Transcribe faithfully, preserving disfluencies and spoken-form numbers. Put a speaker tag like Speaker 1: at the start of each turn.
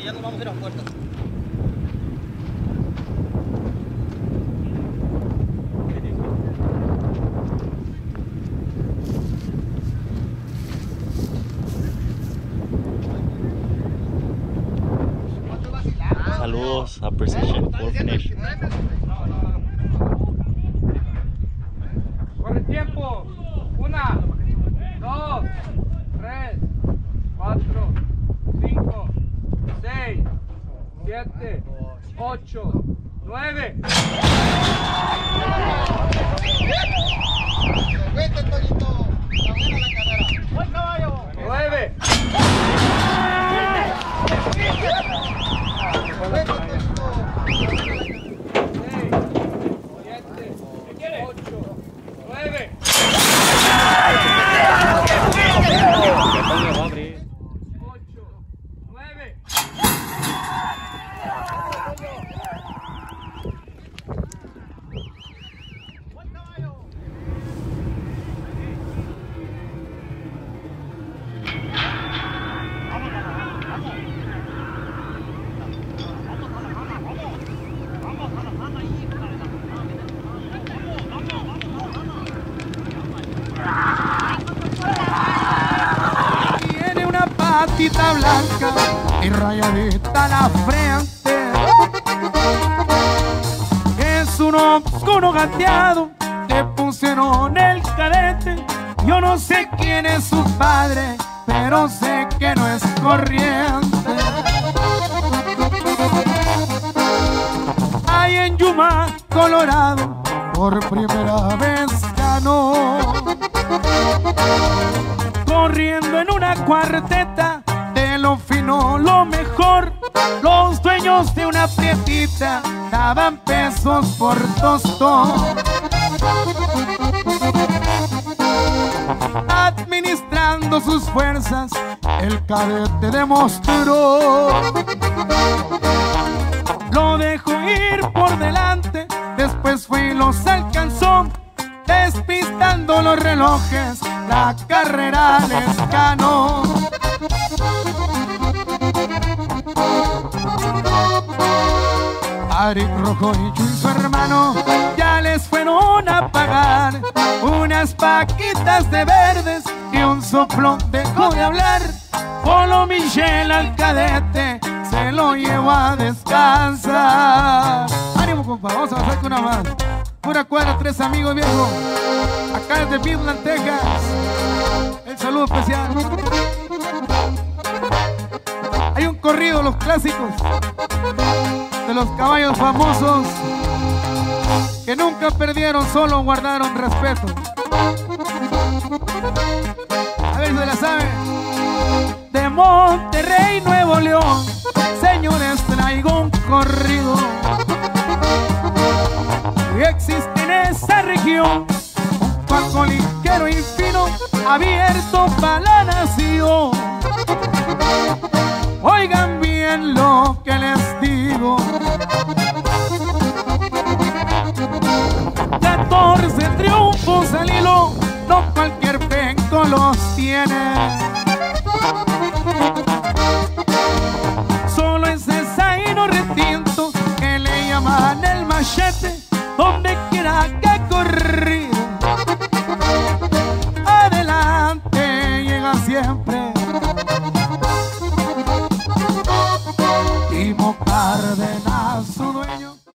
Speaker 1: ya nos vamos a ir a puertas.
Speaker 2: Saludos a Precision Orphanage.
Speaker 3: Corre tiempo. Una, dos, tres, cuatro, cinco, seis, siete, ocho, nueve.
Speaker 1: Vete, Toñito. La buena la carrera. ¡Buen caballo!
Speaker 3: Nueve.
Speaker 4: Tiene una patita blanca y rayadita la frente. Es un oscuro gateado que pusieron el cadete. Yo no sé quién es su padre, pero sé que no es corriente. Ahí en Yuma, Colorado, por primera vez ganó. Corriendo en una cuarteta, de lo fino lo mejor. Los dueños de una prietita daban pesos por tostón. Administrando sus fuerzas, el cadete demostró. Lo dejó ir por delante, después fue y los alcanzó. Despistando los relojes, la carrera les ganó. Aric Rojo y Chuy, su hermano, ya les fueron a pagar unas paquitas de verdes y un soplo dejó de hablar. Polo Michel al cadete se lo llevó a descansar. Ánimo, compa, vamos a hacer con una más. Pura cuadra, tres amigos, viejo. Acá desde Midland, Texas. El saludo especial. Hay un corrido, los clásicos de los caballos famosos que nunca perdieron, solo guardaron respeto. A ver si se la saben. De Monterrey, Nuevo León, señores, traigo un corrido. Y existe en esa región un paco ligero y fino, abierto para la nación. Oigan bien lo que les digo. catorce triunfos al hilo, no cualquier penco los tiene. Solo es esa y no retinto que le llaman el machete, donde quiera que ha corrido. Adelante llega siempre. Timo Cárdenas.